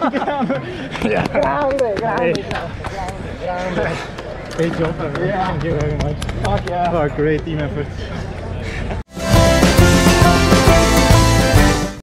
Great job, everyone. Thank you very much. Fuck yeah. Oh, great team effort.